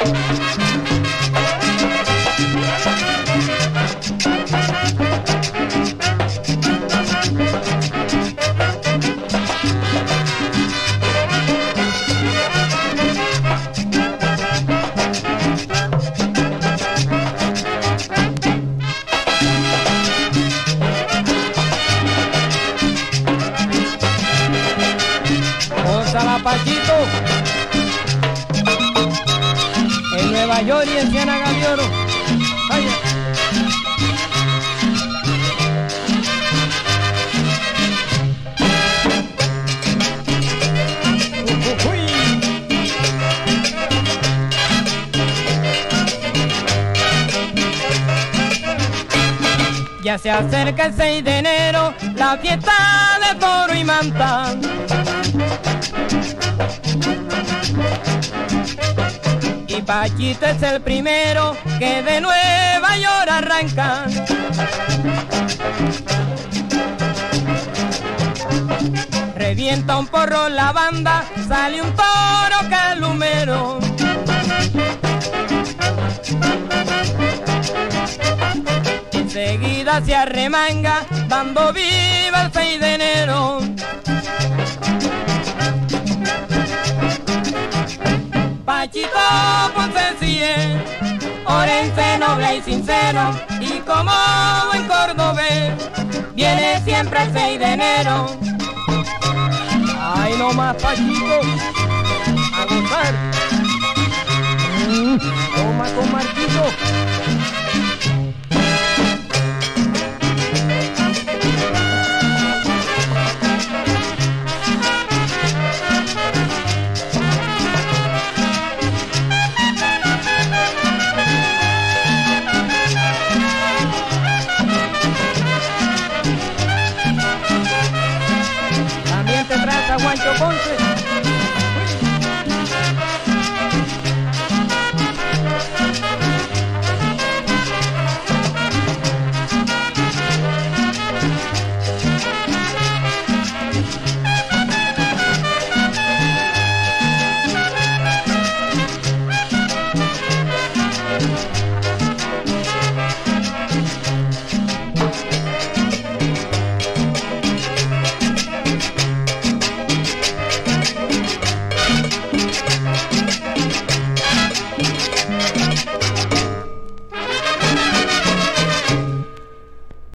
Pachito, en Nueva York y en Ciénaga de Oro. Ay, ya se acerca el 6 de enero, la fiesta de toro y manta. Y Pachito es el primero que de Nueva York arranca. Revienta un porro la banda, sale un toro calumero. Enseguida se arremanga, dando viva el 6 de enero. Pachito Ponce sí es orense, noble y sincero, y como buen cordobés, viene siempre el 6 de enero. Ay, no más Pachito, a gozar.